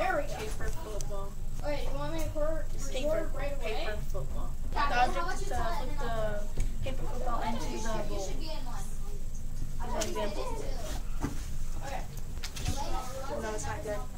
There we go. Paper football. Wait, you want me to record right away? Paper football. The Yeah, object is to put the paper football into the bowl. As an example. Okay. Oh, no, it's not good.